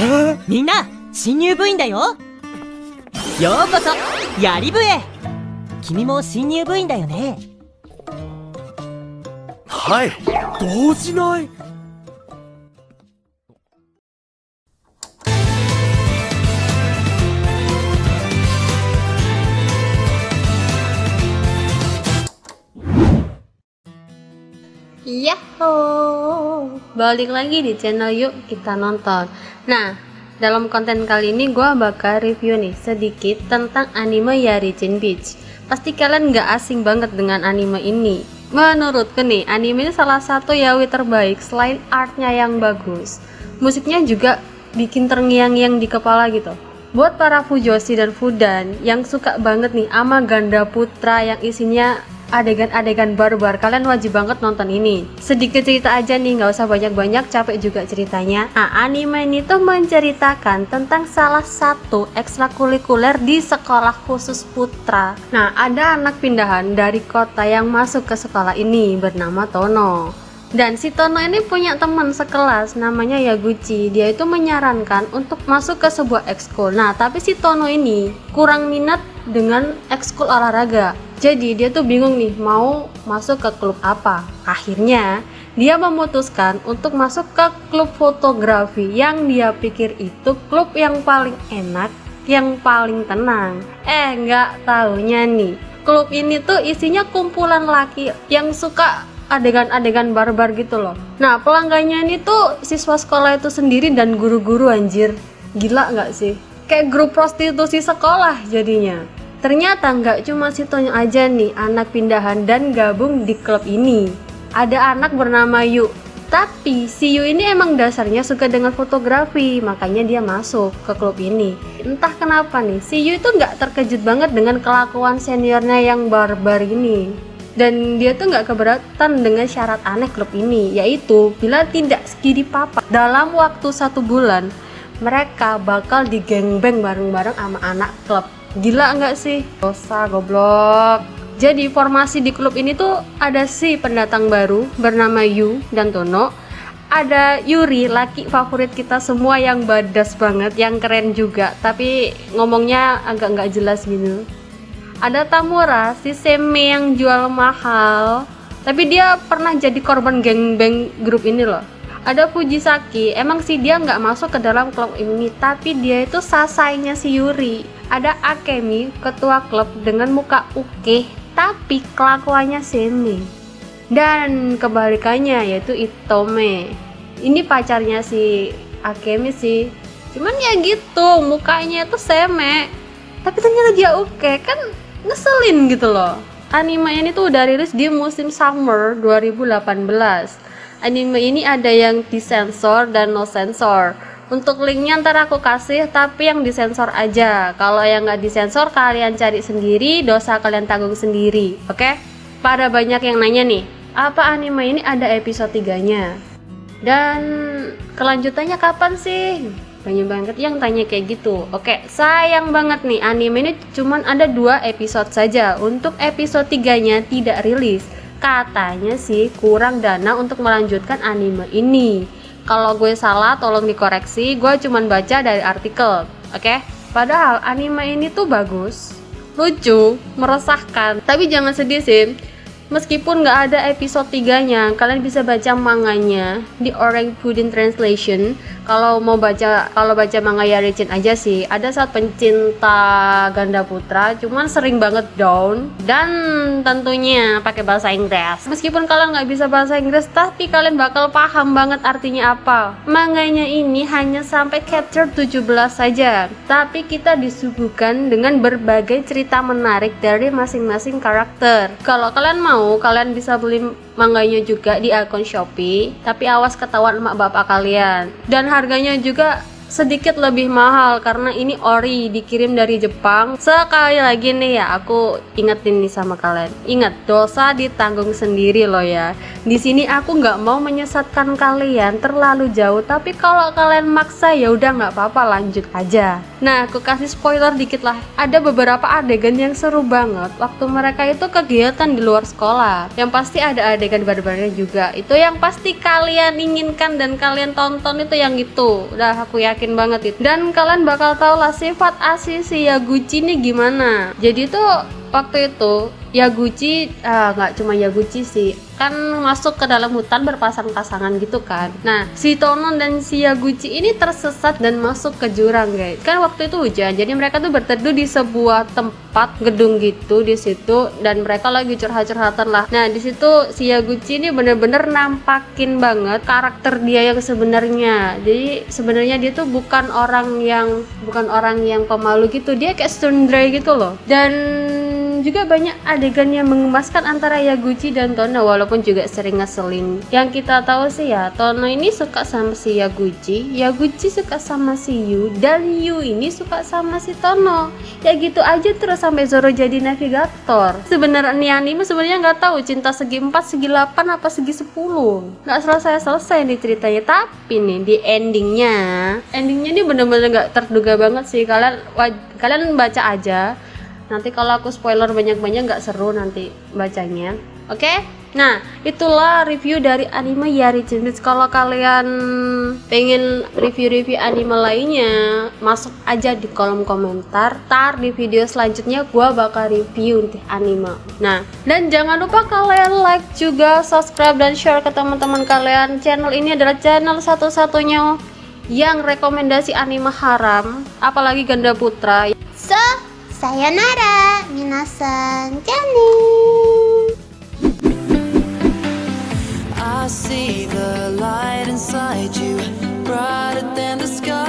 みんな、新入部員だよ。ようこそやり部へ。君も新入部員だよね。 はい、動じない。 Yahoo! Balik lagi di channel Yuk Kita Nonton. Nah, dalam konten kali ini gue bakal review nih sedikit tentang anime Yarichin Beach. Pasti kalian gak asing banget dengan anime ini. Menurutku nih, anime ini salah satu yaoi terbaik selain artnya yang bagus. Musiknya juga bikin terngiang-ngiang di kepala gitu. Buat para Fujoshi dan Fudan yang suka banget nih sama Ganda Putra yang isinya adegan-adegan barbar, kalian wajib banget nonton ini. Sedikit cerita aja nih, nggak usah banyak-banyak, capek juga ceritanya. Anime ini tuh menceritakan tentang salah satu ekstrakurikuler di sekolah khusus putra. Nah, ada anak pindahan dari kota yang masuk ke sekolah ini bernama Tono. Dan si Tono ini punya teman sekelas namanya Yaguchi. Dia itu menyarankan untuk masuk ke sebuah ekskul. Nah, tapi si Tono ini kurang minat dengan ekskul olahraga. Jadi dia tuh bingung nih mau masuk ke klub apa. Akhirnya dia memutuskan untuk masuk ke klub fotografi yang dia pikir itu klub yang paling enak, yang paling tenang. Nggak taunya nih, klub ini tuh isinya kumpulan laki yang suka adegan-adegan barbar gitu loh. Nah, pelanggannya ini tuh siswa sekolah itu sendiri dan guru-guru, anjir. Gila nggak sih? Kayak grup prostitusi sekolah jadinya. Ternyata nggak cuma si Tonyo aja nih anak pindahan dan gabung di klub ini. Ada anak bernama Yu. Tapi si Yu ini emang dasarnya suka dengan fotografi, makanya dia masuk ke klub ini. Entah kenapa nih, si Yu itu nggak terkejut banget dengan kelakuan seniornya yang barbar ini. Dan dia tuh nggak keberatan dengan syarat aneh klub ini, yaitu bila tidak skidi papa dalam waktu 1 bulan, mereka bakal digengbeng bareng-bareng sama anak klub. Gila nggak sih? Dosa, goblok. Jadi formasi di klub ini tuh ada si pendatang baru bernama Yu dan Tono. Ada Yuri, laki favorit kita semua yang badas banget, yang keren juga, tapi ngomongnya agak nggak jelas gitu. Ada Tamura, si Seme yang jual mahal, tapi dia pernah jadi korban gangbang grup ini loh. Ada Fujisaki, emang sih dia nggak masuk ke dalam klub ini, tapi dia itu sasainya si Yuri. Ada Akemi, ketua klub dengan muka uke, tapi kelakuannya semi. Dan kebalikannya yaitu Itome. Ini pacarnya si Akemi sih. Cuman ya gitu, mukanya itu seme, tapi ternyata dia uke, kan ngeselin gitu loh. Anime ini tuh udah rilis di musim summer 2018. Anime ini ada yang disensor dan no sensor. Untuk linknya ntar aku kasih, tapi yang disensor aja. Kalau yang nggak disensor kalian cari sendiri, dosa kalian tanggung sendiri, oke? Pada banyak yang nanya nih, apa anime ini ada episode 3-nya? Dan kelanjutannya kapan sih? Banyak banget yang tanya kayak gitu. Oke, sayang banget nih, anime ini cuman ada 2 episode saja. Untuk episode 3-nya tidak rilis. Katanya sih kurang dana untuk melanjutkan anime ini. Kalau gue salah tolong dikoreksi, gue cuman baca dari artikel, oke? Padahal anime ini tuh bagus, lucu, meresahkan, tapi jangan sedih sih. Meskipun nggak ada episode 3-nya, kalian bisa baca manganya di Orange Pudding Translation. Kalau baca manga Yarichin aja sih, ada saat pencinta ganda putra, cuman sering banget down, dan tentunya pakai bahasa Inggris. Meskipun kalian nggak bisa bahasa Inggris, tapi kalian bakal paham banget artinya apa. Manganya ini hanya sampai chapter 17 saja, tapi kita disuguhkan dengan berbagai cerita menarik dari masing-masing karakter. Kalau kalian mau, kalian bisa beli manganya juga di akun Shopee, tapi awas ketahuan emak bapak kalian. Dan harganya juga sedikit lebih mahal karena ini ori, dikirim dari Jepang. Sekali lagi nih ya, aku ingetin nih sama kalian, ingat, dosa ditanggung sendiri loh ya. Di sini aku nggak mau menyesatkan kalian terlalu jauh, tapi kalau kalian maksa ya udah nggak apa-apa, lanjut aja. Nah, aku kasih spoiler dikit lah. Ada beberapa adegan yang seru banget waktu mereka itu kegiatan di luar sekolah. Yang pasti ada adegan barbarnya juga. Itu yang pasti kalian inginkan dan kalian tonton itu yang gitu. Udah aku yakin yakin banget itu. Dan kalian bakal tahu lah sifat asli si Yaguchi ini gimana. Jadi tuh waktu itu Yaguchi, nggak cuma Yaguchi sih, kan masuk ke dalam hutan berpasang-pasangan gitu kan. Nah, si Tono dan si Yaguchi ini tersesat dan masuk ke jurang, guys. Kan waktu itu hujan, jadi mereka tuh berteduh di sebuah tempat gedung gitu di situ, dan mereka lagi curhat-curhatan lah. Nah, di situ si Yaguchi ini bener-bener nampakin banget karakter dia yang sebenarnya. Jadi sebenarnya dia tuh bukan orang yang pemalu gitu, dia kayak tsundere gitu loh. Dan juga banyak adegan yang mengemaskan antara Yaguchi dan Tono, walaupun juga sering ngeselin. Yang kita tahu sih ya, Tono ini suka sama si Yaguchi, Yaguchi suka sama si Yu, dan Yu ini suka sama si Tono. Ya gitu aja terus sampai Zoro jadi navigator. Sebenarnya nih anime sebenarnya nggak tahu cinta segi 4, segi 8 apa segi 10. Nggak selesai nih ceritanya. Tapi nih di endingnya ini bener-bener nggak terduga banget sih. Kalian baca aja. Nanti kalau aku spoiler banyak-banyak nggak seru nanti bacanya. Oke? Nah, itulah review dari anime Yarichin Beach. Kalau kalian pengen review-review anime lainnya, masuk aja di kolom komentar. Ntar di video selanjutnya gua bakal review untuk anime. Nah, dan jangan lupa kalian like juga, subscribe dan share ke teman-teman kalian. Channel ini adalah channel satu-satunya yang rekomendasi anime haram, apalagi ganda putra. So, sayonara, minasan, Jenny. I see the light inside you, brighter than the sky.